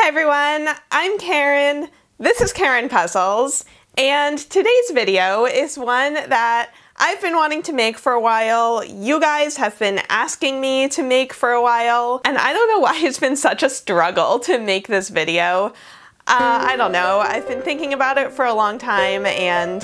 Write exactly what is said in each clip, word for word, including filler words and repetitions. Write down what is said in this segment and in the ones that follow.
Hi everyone, I'm Karen. This is Karen Puzzles, and today's video is one that I've been wanting to make for a while. You guys have been asking me to make for a while, and I don't know why it's been such a struggle to make this video. Uh, I don't know, I've been thinking about it for a long time, and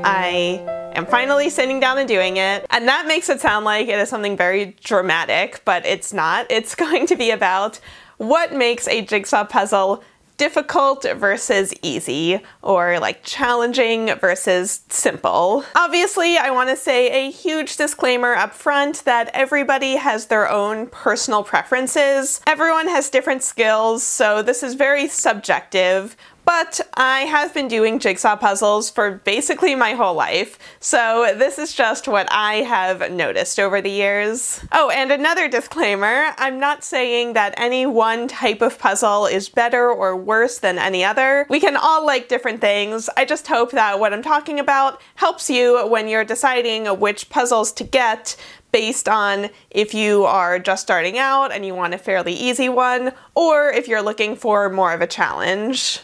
I am finally sitting down and doing it. And that makes it sound like it is something very dramatic, but it's not. It's going to be about what makes a jigsaw puzzle difficult versus easy, or like challenging versus simple. Obviously, I want to say a huge disclaimer up front that everybody has their own personal preferences. Everyone has different skills, so this is very subjective. But I have been doing jigsaw puzzles for basically my whole life, so this is just what I have noticed over the years. Oh, and another disclaimer, I'm not saying that any one type of puzzle is better or worse than any other. We can all like different things. I just hope that what I'm talking about helps you when you're deciding which puzzles to get, based on if you are just starting out and you want a fairly easy one, or if you're looking for more of a challenge.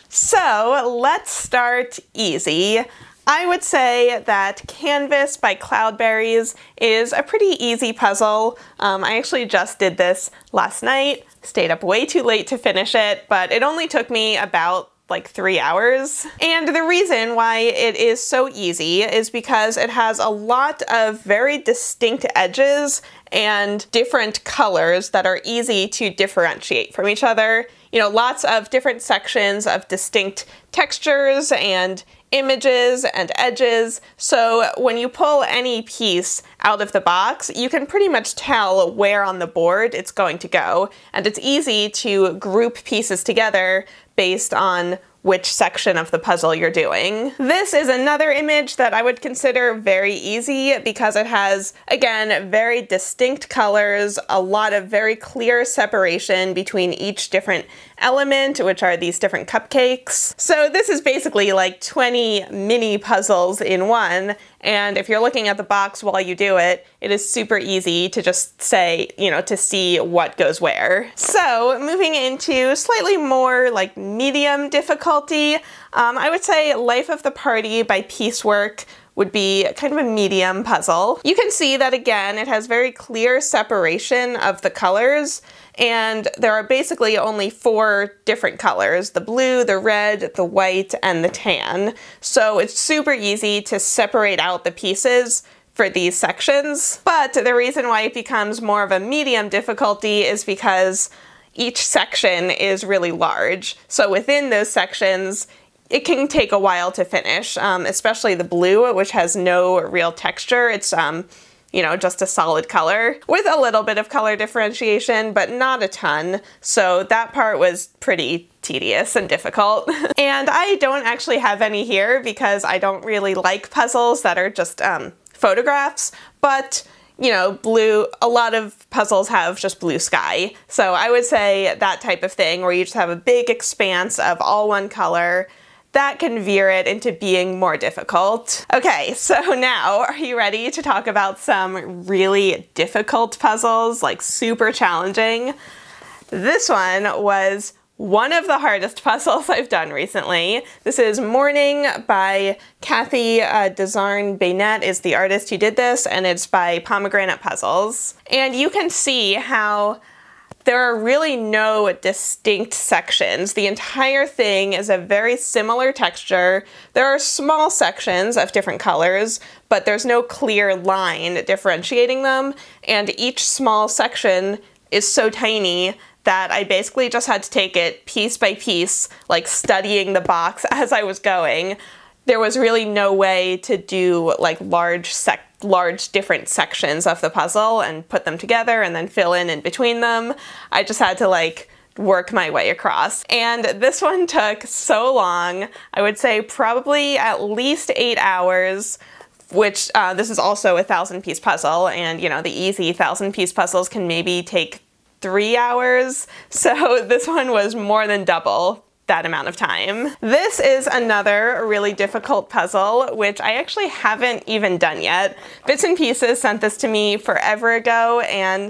So let's start easy. I would say that Canvas by Cloudberries is a pretty easy puzzle. Um, I actually just did this last night, stayed up way too late to finish it, but it only took me about like three hours. And the reason why it is so easy is because it has a lot of very distinct edges and different colors that are easy to differentiate from each other. You know, lots of different sections of distinct textures and images and edges, so when you pull any piece out of the box, you can pretty much tell where on the board it's going to go, and it's easy to group pieces together based on which section of the puzzle you're doing. This is another image that I would consider very easy because it has, again, very distinct colors, a lot of very clear separation between each different element, which are these different cupcakes. So this is basically like twenty mini puzzles in one, and if you're looking at the box while you do it, it is super easy to just say, you know, to see what goes where. So moving into slightly more like medium difficulty, um, I would say Life of the Party by Piecework would be kind of a medium puzzle. You can see that again, it has very clear separation of the colors, and there are basically only four different colors: the blue, the red, the white, and the tan. So it's super easy to separate out the pieces for these sections. But the reason why it becomes more of a medium difficulty is because each section is really large. So within those sections, it can take a while to finish, um, especially the blue, which has no real texture. It's, um, you know, just a solid color with a little bit of color differentiation, but not a ton. So that part was pretty tedious and difficult. And I don't actually have any here because I don't really like puzzles that are just um, photographs, but you know, blue, a lot of puzzles have just blue sky. So I would say that type of thing where you just have a big expanse of all one color, that can veer it into being more difficult. Okay, so now are you ready to talk about some really difficult puzzles, like super challenging? This one was one of the hardest puzzles I've done recently. This is Morning by Kathy uh, Desarn Bainet is the artist who did this, and it's by Pomegranate Puzzles. And you can see how there are really no distinct sections. The entire thing is a very similar texture. There are small sections of different colors, but there's no clear line differentiating them, and each small section is so tiny that I basically just had to take it piece by piece, like studying the box as I was going. There was really no way to do like large sec large different sections of the puzzle and put them together and then fill in in between them. I just had to like work my way across. And this one took so long. I would say probably at least eight hours, which uh, this is also a thousand piece puzzle, and you know, the easy thousand piece puzzles can maybe take three hours. So this one was more than double that amount of time. This is another really difficult puzzle, which I actually haven't even done yet. Bits and Pieces sent this to me forever ago, and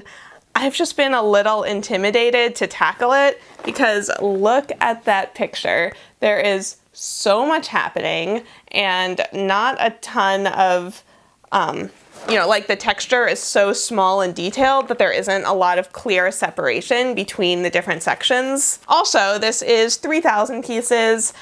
I've just been a little intimidated to tackle it because look at that picture. There is so much happening and not a ton of, um, you know, like the texture is so small and detailed that there isn't a lot of clear separation between the different sections. Also, this is three thousand pieces,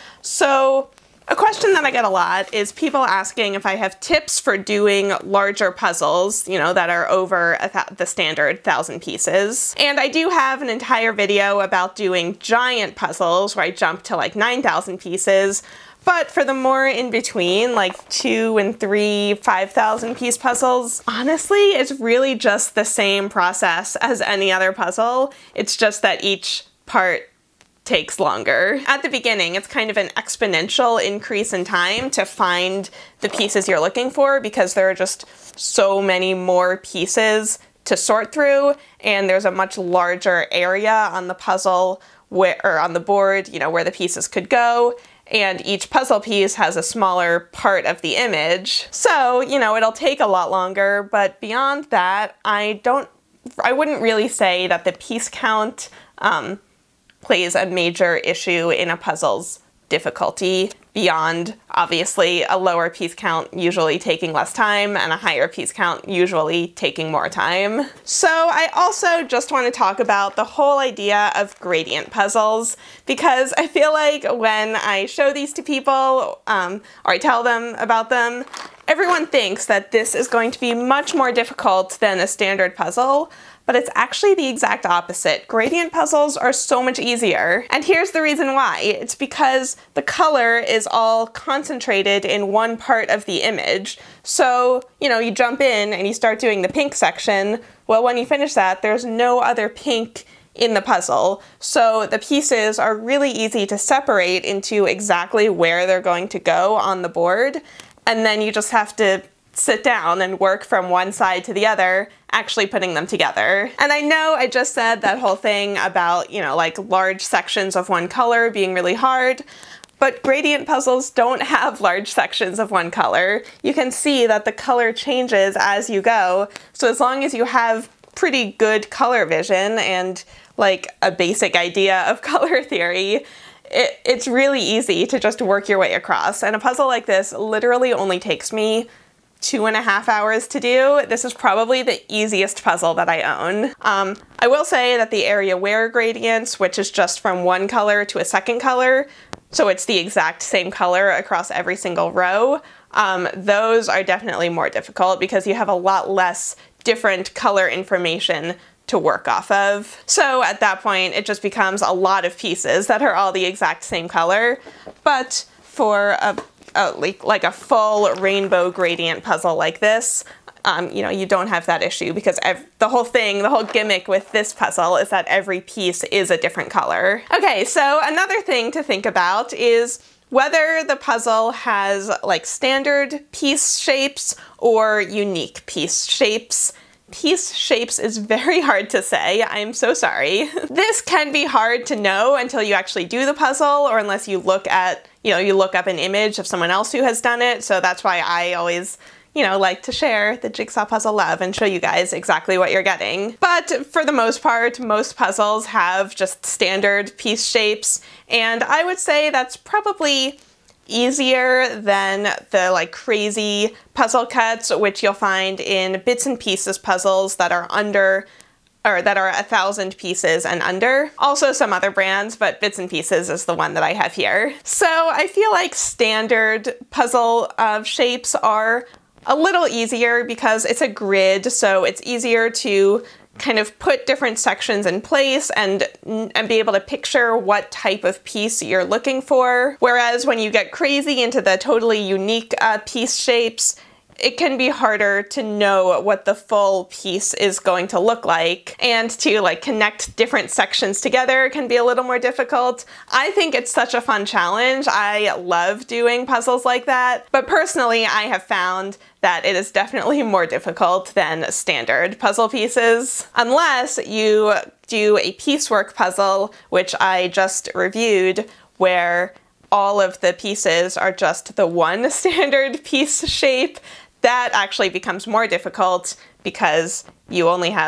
so a question that I get a lot is people asking if I have tips for doing larger puzzles, you know, that are over a th the standard thousand pieces. And I do have an entire video about doing giant puzzles where I jump to like nine thousand pieces. But for the more in between, like two and three, five thousand piece puzzles, honestly, it's really just the same process as any other puzzle. It's just that each part takes longer. At the beginning, it's kind of an exponential increase in time to find the pieces you're looking for because there are just so many more pieces to sort through, and there's a much larger area on the puzzle where, or on the board, you know, where the pieces could go. And each puzzle piece has a smaller part of the image. So, you know, it'll take a lot longer, but beyond that, I don't, I wouldn't really say that the piece count um, plays a major issue in a puzzle's difficulty beyond, obviously, a lower piece count usually taking less time and a higher piece count usually taking more time. So I also just want to talk about the whole idea of gradient puzzles because I feel like when I show these to people um, or I tell them about them, everyone thinks that this is going to be much more difficult than a standard puzzle, but it's actually the exact opposite. Gradient puzzles are so much easier. And here's the reason why. It's because the color is all concentrated in one part of the image. So, you know, you jump in and you start doing the pink section. Well, when you finish that, there's no other pink in the puzzle. So the pieces are really easy to separate into exactly where they're going to go on the board. And then you just have to sit down and work from one side to the other, actually putting them together. And I know I just said that whole thing about, you know, like large sections of one color being really hard, but gradient puzzles don't have large sections of one color. You can see that the color changes as you go. So as long as you have pretty good color vision and like a basic idea of color theory, it, it's really easy to just work your way across. And a puzzle like this literally only takes me two and a half hours to do. This is probably the easiest puzzle that I own. Um, I will say that the area where gradients, which is just from one color to a second color, so it's the exact same color across every single row, um, those are definitely more difficult because you have a lot less different color information to work off of. So at that point, it just becomes a lot of pieces that are all the exact same color. But for a Uh, like, like a full rainbow gradient puzzle like this, um, you know, you don't have that issue because ev the whole thing, the whole gimmick with this puzzle is that every piece is a different color. Okay, so another thing to think about is whether the puzzle has like standard piece shapes or unique piece shapes. Piece shapes is very hard to say, I'm so sorry. This can be hard to know until you actually do the puzzle or unless you look at, you know, you look up an image of someone else who has done it. So that's why I always, you know, like to share the jigsaw puzzle love and show you guys exactly what you're getting. But for the most part, most puzzles have just standard piece shapes. And I would say that's probably easier than the like crazy puzzle cuts, which you'll find in bits and pieces puzzles that are under, or that are a thousand pieces and under. Also some other brands, but Bits and Pieces is the one that I have here. So I feel like standard puzzle uh, shapes are a little easier because it's a grid, so it's easier to kind of put different sections in place and, and be able to picture what type of piece you're looking for. Whereas when you get crazy into the totally unique uh, piece shapes, it can be harder to know what the full piece is going to look like, and to like connect different sections together can be a little more difficult. I think it's such a fun challenge. I love doing puzzles like that, but personally I have found that it is definitely more difficult than standard puzzle pieces. Unless you do a piecework puzzle, which I just reviewed, where all of the pieces are just the one standard piece shape. That actually becomes more difficult because you only have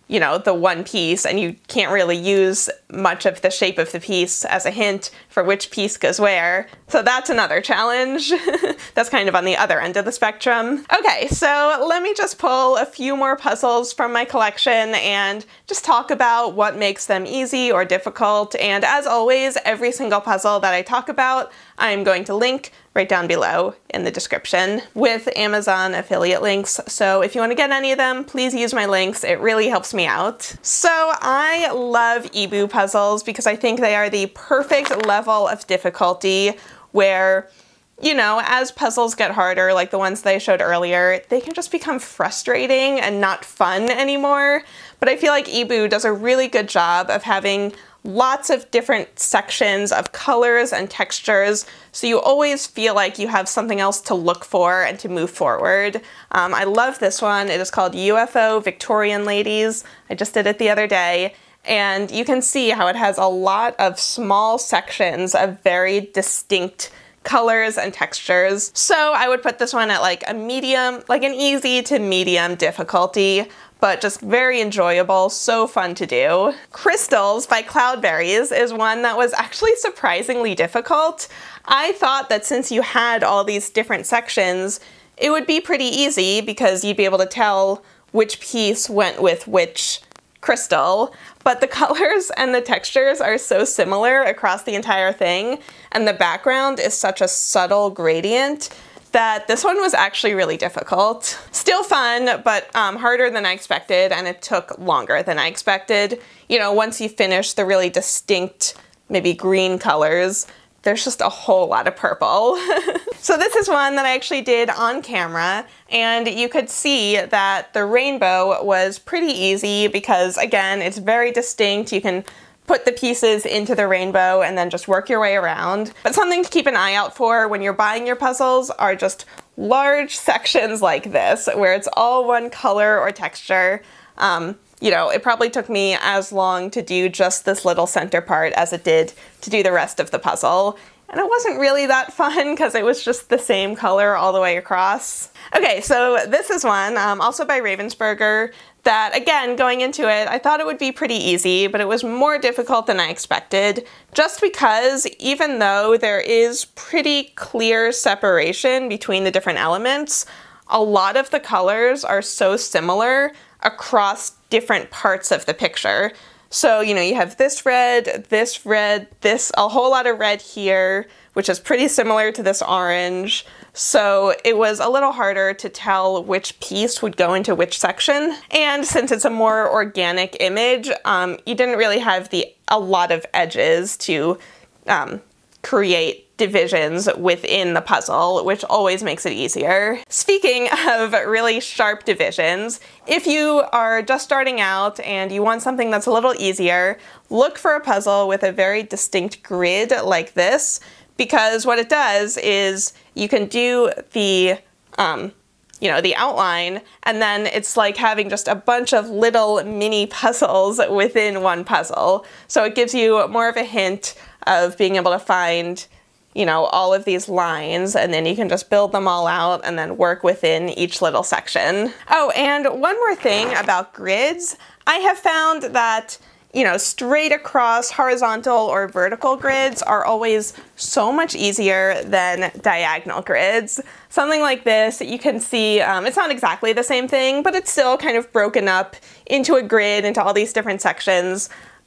you know, the one piece, and you can't really use much of the shape of the piece as a hint for which piece goes where. So that's another challenge. That's kind of on the other end of the spectrum. Okay, so let me just pull a few more puzzles from my collection and just talk about what makes them easy or difficult. And as always, every single puzzle that I talk about, I'm going to link right down below in the description with Amazon affiliate links. So if you want to get any of them, please use my links. It really helps me out. So I love E B U puzzles because I think they are the perfect level of difficulty where, you know, as puzzles get harder, like the ones that I showed earlier, they can just become frustrating and not fun anymore. But I feel like E B U does a really good job of having lots of different sections of colors and textures, so you always feel like you have something else to look for and to move forward. Um, I love this one. It is called U F O Victorian Ladies. I just did it the other day, and you can see how it has a lot of small sections of very distinct colors and textures. So I would put this one at like a medium, like an easy to medium difficulty, but just very enjoyable, so fun to do. Crystals by Cloudberries is one that was actually surprisingly difficult. I thought that since you had all these different sections, it would be pretty easy because you'd be able to tell which piece went with which crystal, but the colors and the textures are so similar across the entire thing, and the background is such a subtle gradient that this one was actually really difficult. Still fun, but um, harder than I expected, and it took longer than I expected. You know, once you finish the really distinct, maybe green colors, there's just a whole lot of purple. So this is one that I actually did on camera, and you could see that the rainbow was pretty easy because, again, it's very distinct. You can put the pieces into the rainbow and then just work your way around. But something to keep an eye out for when you're buying your puzzles are just large sections like this, where it's all one color or texture. Um, you know, it probably took me as long to do just this little center part as it did to do the rest of the puzzle. And it wasn't really that fun because it was just the same color all the way across. Okay, so this is one, um, also by Ravensburger, that, again, going into it, I thought it would be pretty easy, but it was more difficult than I expected, just because even though there is pretty clear separation between the different elements, a lot of the colors are so similar across different parts of the picture. So, you know, you have this red, this red, this, a whole lot of red here, which is pretty similar to this orange. So it was a little harder to tell which piece would go into which section. And since it's a more organic image, um, you didn't really have the a lot of edges to um, create divisions within the puzzle, which always makes it easier. Speaking of really sharp divisions, if you are just starting out and you want something that's a little easier, look for a puzzle with a very distinct grid like this, because what it does is you can do the, um, you know, the outline, and then it's like having just a bunch of little mini puzzles within one puzzle. So it gives you more of a hint of being able to find, you know, all of these lines, and then you can just build them all out and then work within each little section. Oh, and one more thing about grids. I have found that, you know, straight across horizontal or vertical grids are always so much easier than diagonal grids. Something like this, you can see, um, it's not exactly the same thing, but it's still kind of broken up into a grid, into all these different sections.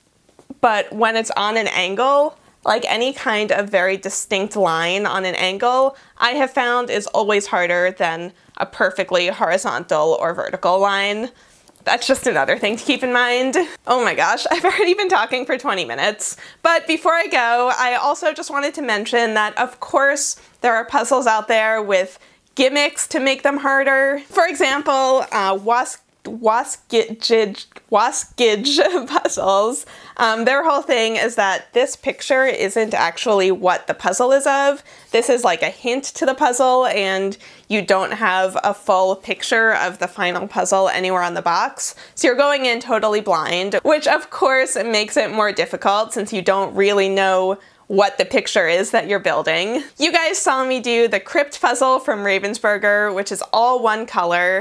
But when it's on an angle, like any kind of very distinct line on an angle, I have found is always harder than a perfectly horizontal or vertical line. That's just another thing to keep in mind. Oh my gosh, I've already been talking for twenty minutes. But before I go, I also just wanted to mention that, of course, there are puzzles out there with gimmicks to make them harder. For example, uh, was Waskage, Waskage puzzles. Um, their whole thing is that this picture isn't actually what the puzzle is of. This is like a hint to the puzzle, and you don't have a full picture of the final puzzle anywhere on the box. So you're going in totally blind, which of course makes it more difficult since you don't really know what the picture is that you're building. You guys saw me do the crypt puzzle from Ravensburger, which is all one color.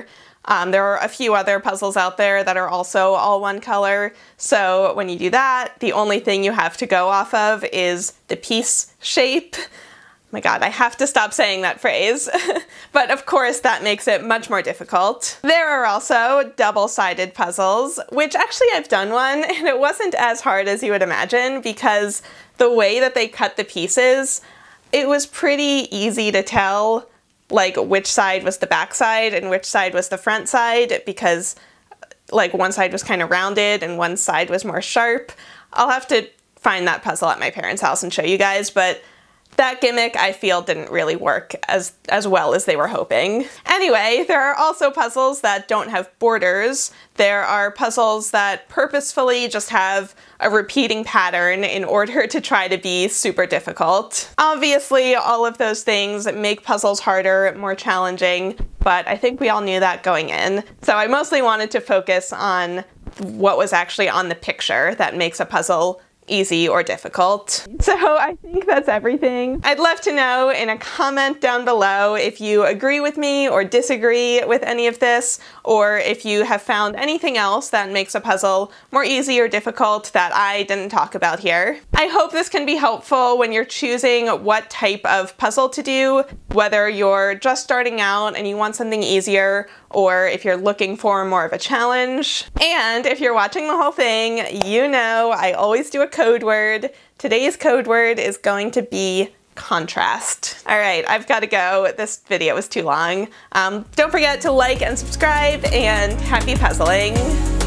Um, there are a few other puzzles out there that are also all one color, so when you do that, the only thing you have to go off of is the piece shape. Oh my god, I have to stop saying that phrase. But of course that makes it much more difficult. There are also double-sided puzzles, which actually I've done one, and it wasn't as hard as you would imagine because the way that they cut the pieces, it was pretty easy to tell like which side was the back side and which side was the front side, because like one side was kind of rounded and one side was more sharp. I'll have to find that puzzle at my parents' house and show you guys, but that gimmick I feel didn't really work as, as well as they were hoping. Anyway, there are also puzzles that don't have borders. There are puzzles that purposefully just have a repeating pattern in order to try to be super difficult. Obviously, all of those things make puzzles harder, more challenging, but I think we all knew that going in. So I mostly wanted to focus on what was actually on the picture that makes a puzzle easy or difficult. So I think that's everything. I'd love to know in a comment down below if you agree with me or disagree with any of this, or if you have found anything else that makes a puzzle more easy or difficult that I didn't talk about here. I hope this can be helpful when you're choosing what type of puzzle to do, whether you're just starting out and you want something easier, or if you're looking for more of a challenge. And if you're watching the whole thing, you know I always do a code word. Today's code word is going to be contrast. All right, I've got to go. This video was too long. Um, don't forget to like and subscribe, and happy puzzling.